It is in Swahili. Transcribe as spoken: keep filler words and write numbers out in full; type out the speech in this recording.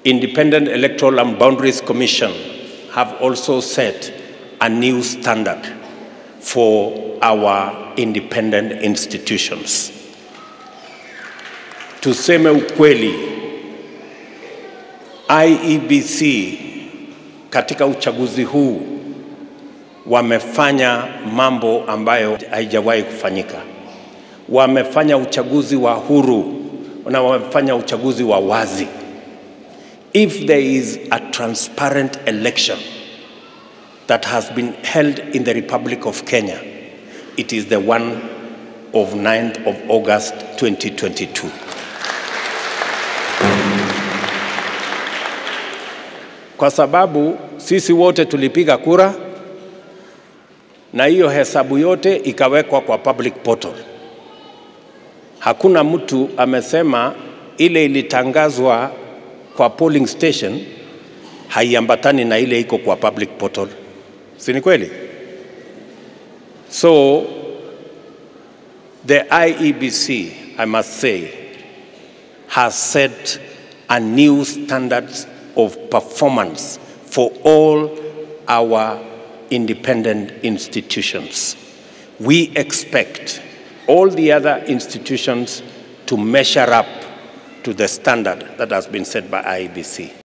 Independent Electoral and Boundaries Commission have also set a new standard for our independent institutions. Tuseme ukweli, I E B C katika uchaguzi huu wamefanya mambo ambayo haijawai kufanyika. Wamefanya uchaguzi wa huru na wamefanya uchaguzi wa wazi. If there is a transparent election that has been held in the Republic of Kenya, it is the one of ninth of August twenty twenty-two. Kwa sababu sisi wote tulipiga kura na hiyo hesabu yote ikawekwa kwa public portal. Hakuna mtu amesema ile ilitangazwa kwa polling station haiambatani na ile iko kwa public portal. Si ni kweli? So the I E B C, I must say, has set a new standards of performance for all our independent institutions. We expect all the other institutions to measure up to the standard that has been set by I E B C.